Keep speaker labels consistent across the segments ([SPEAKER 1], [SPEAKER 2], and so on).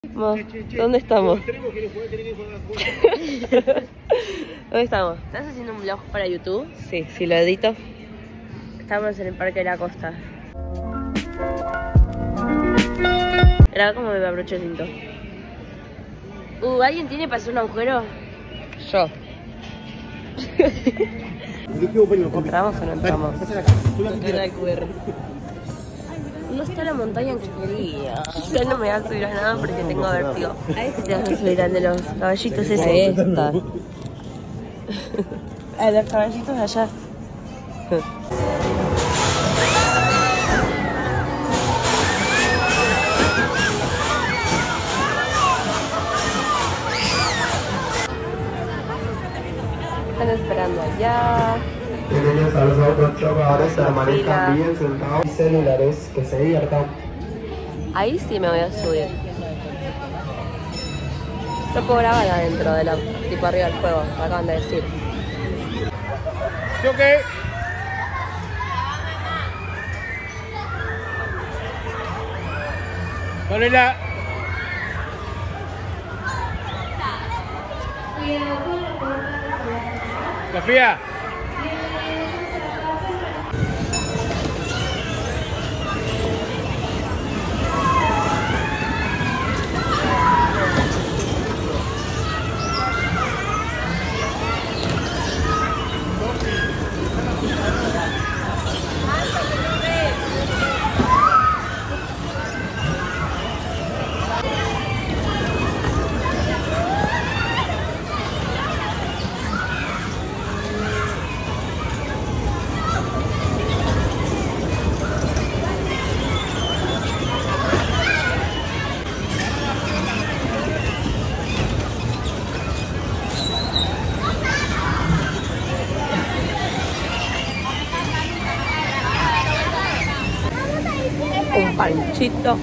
[SPEAKER 1] ¿Dónde estamos? ¿Dónde estamos? ¿Estás haciendo un vlog para YouTube? Sí, sí, lo edito. Estamos en el Parque de la Costa. Graba como me abrocho el cinto. ¿Alguien tiene para hacer un agujero? Yo. ¿Entramos o no entramos? No el QR. No está la montaña que quería. Ya no me voy a subir a nada porque tengo vértigo. A este te vas a subir al de los caballitos ese. Esta. A los caballitos de allá. Están esperando allá.
[SPEAKER 2] Pequeños a los autochocadores permanezcan bien sentados y celulares que se diviertan.
[SPEAKER 1] Ahí sí me voy a subir. No puedo grabar adentro de la, tipo arriba del juego, me acaban de decir.
[SPEAKER 3] ¿Sí, ok? Ponela. Sofía.
[SPEAKER 1] Un panchito.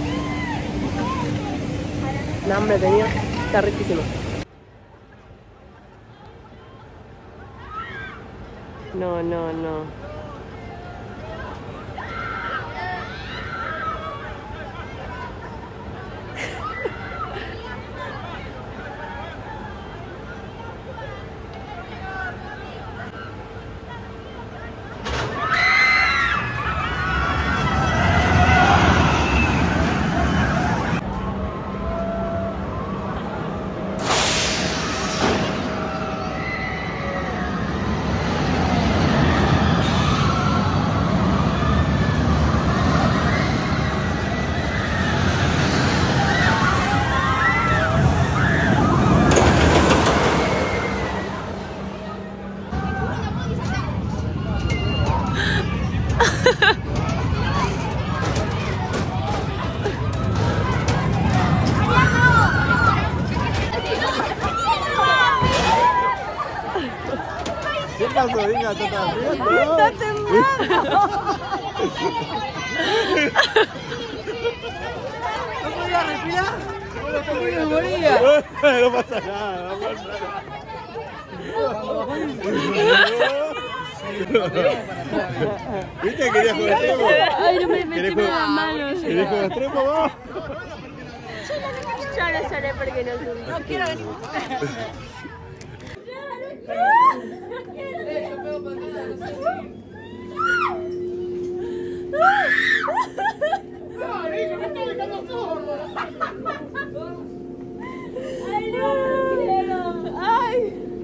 [SPEAKER 1] Un hambre tenía. Está riquísimo. No, no, no.
[SPEAKER 2] ¿Qué pasó? Venga, está riendo.
[SPEAKER 1] ¡Está temblando!
[SPEAKER 3] ¿No podía respirar? Me moría. No pasa nada, no pasa nada. ¿Viste que querías jugar extremo?
[SPEAKER 1] Ay, no me metí con las manos.
[SPEAKER 3] ¿Querías jugar extremo vos?
[SPEAKER 1] Yo no lloré porque no subí. No quiero venir. Ay, no, quiero. Ay.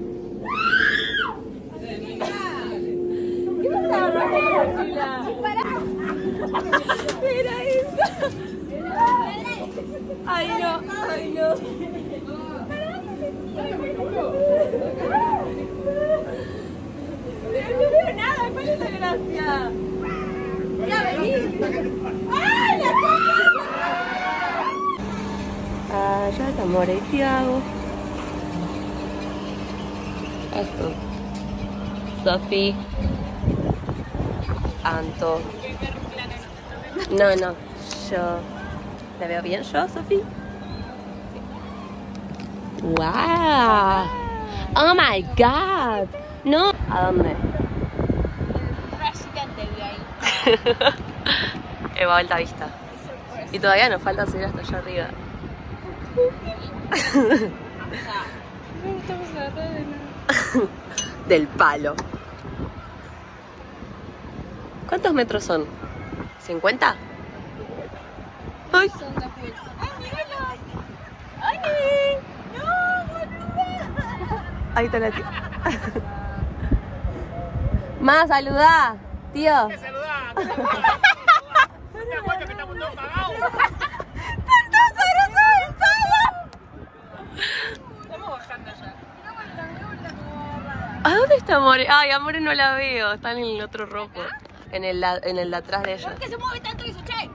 [SPEAKER 1] ¿Qué me está agarrando la mochila? Mira eso. Ay, no, ay, no. No veo nada, ¿cuál es la gracia? Ya vení. ¡Ay, la cosa! Allá está More y Tiago. Esto. Sofi. Anto. No, no. Yo. ¿La veo bien yo, Sofi? ¡Wow! ¡Oh my God! No. ¿A dónde?
[SPEAKER 4] Residente ahí.
[SPEAKER 1] Eva, alta vista. Y todavía nos falta subir hasta allá arriba.
[SPEAKER 4] estamos agarrados de nada.
[SPEAKER 1] Del palo. ¿Cuántos metros son? ¿50? ¡Ay!
[SPEAKER 4] Son de vuelta.
[SPEAKER 1] ¡Ay, míralos! ¡Ay! ¡No, boluda! Ahí está la tía. Más, saludá, tío.
[SPEAKER 3] ¿Qué saludá? ¿Qué saludá? ¿No te acuerdas que estamos todos pagados?
[SPEAKER 4] Estamos bajando ya.
[SPEAKER 1] ¿A dónde está Amore? Ay, Amore no la veo. Está en el otro rojo. En el de atrás de ella.
[SPEAKER 4] ¿Por qué se mueve tanto eso, che?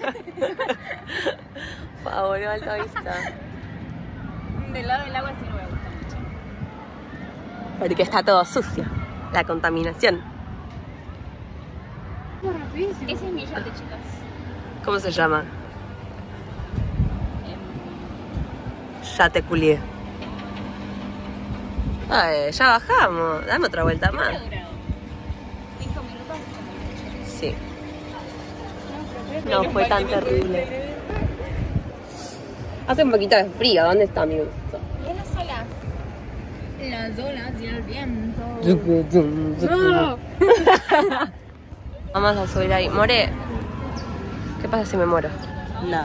[SPEAKER 1] Favor, alta vista.
[SPEAKER 4] Del lado del agua sí no me gusta mucho.
[SPEAKER 1] Porque está todo sucio. La contaminación.
[SPEAKER 4] Ese es mi yate, chicas.
[SPEAKER 1] ¿Cómo se llama? Ya te culié. Ay, ya bajamos. Dame otra vuelta más.
[SPEAKER 4] ¿Qué ha durado? 5 minutos.
[SPEAKER 1] Sí. No fue tan terrible. Hace un poquito de frío. ¿Dónde está mi gusto?
[SPEAKER 4] En las olas. Las olas y el viento.
[SPEAKER 1] Vamos a subir ahí. More, ¿qué pasa si me muero?
[SPEAKER 5] Nada.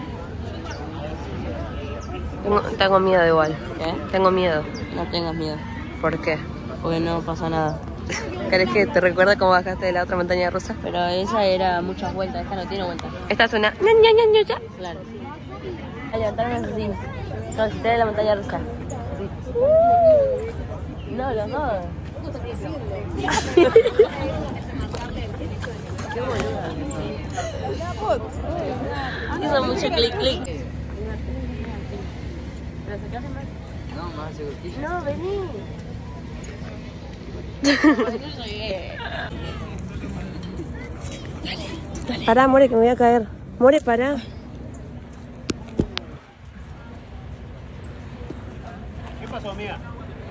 [SPEAKER 1] Tengo miedo igual.
[SPEAKER 5] ¿Qué?
[SPEAKER 1] Tengo miedo.
[SPEAKER 5] No tengas miedo,
[SPEAKER 1] ¿Por qué?
[SPEAKER 5] porque no pasa nada.
[SPEAKER 1] ¿Querés que te recuerde cómo bajaste de la otra montaña rusa?
[SPEAKER 5] Pero esa era muchas vueltas, esta no tiene vueltas.
[SPEAKER 1] Esta es una... ña, ña, ña, ña, ña.
[SPEAKER 5] Claro.
[SPEAKER 1] A levantarme así. No, si te de la montaña rusa. Así. No, los dos. Qué boluda. Hizo mucho clic, clic.
[SPEAKER 5] No, más seguro.
[SPEAKER 1] No, vení. Pará, More, que me voy a caer. More, pará.
[SPEAKER 3] ¿Qué pasó, amiga?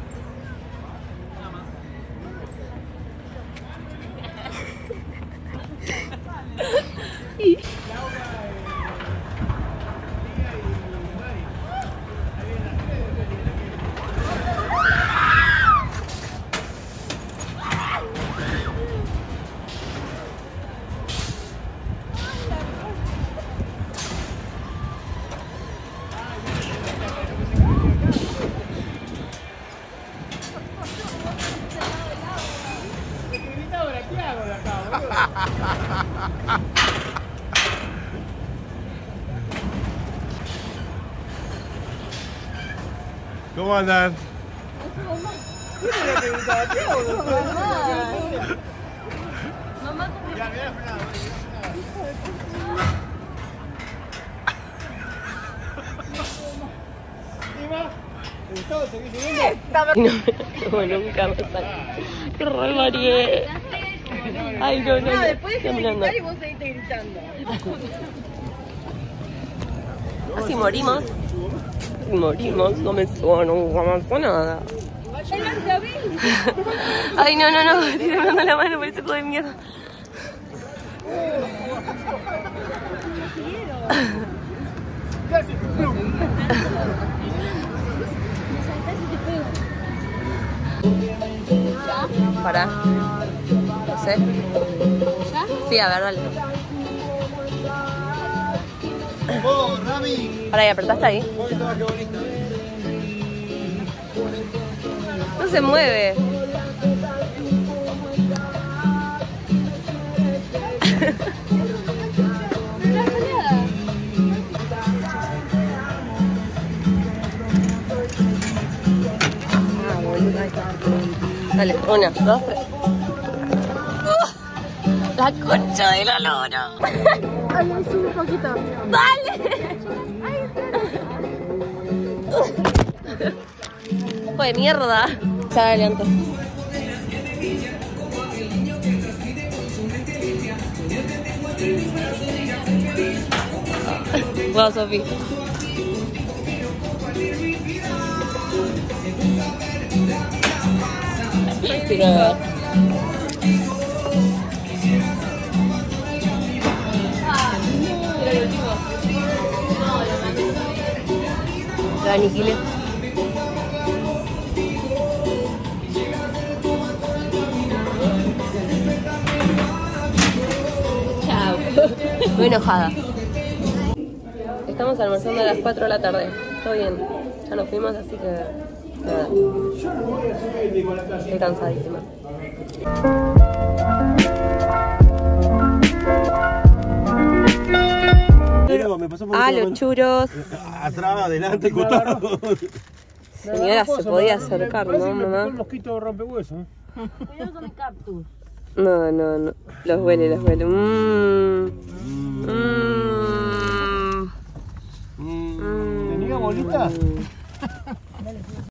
[SPEAKER 3] ¿Cómo andan?
[SPEAKER 1] No, nunca más. Qué re varié. Ay, no, no.
[SPEAKER 4] Después de
[SPEAKER 1] mirando.
[SPEAKER 4] gritar y vos seguiste gritando.
[SPEAKER 1] Así morimos. Si morimos, no me subo, no avanzó nada. Ay, no, no, no. Estoy temblando la mano por ese juego de mierda. Pará. No sé. Sí, a ver, dale.
[SPEAKER 3] ¡Oh, Rami!
[SPEAKER 1] Pará, ¿y apretaste ahí? No se mueve. Ah, boludo, ahí está. Dale, 1, 2, 3. La concha de la lora.
[SPEAKER 4] Ay, sube un poquito.
[SPEAKER 1] ¡Dale! ¡Hijo de mierda! Ya adelante. Wow, Sofi. Tira. Lo aniquilé.
[SPEAKER 5] Chao.
[SPEAKER 1] Muy enojada. Estamos almorzando a las 4 de la tarde. Todo bien. Ya nos fuimos, así que nada. Estoy cansadísima.
[SPEAKER 3] Me pasó por un
[SPEAKER 1] Los churros.
[SPEAKER 3] atrás, adelante, costado.
[SPEAKER 1] Señora, se podía acercar, ¿no, mamá?
[SPEAKER 3] Un mosquito rompehuesos.
[SPEAKER 5] Cuidado con el cactus.
[SPEAKER 1] No. Los huele.
[SPEAKER 3] ¿Tenía bolita?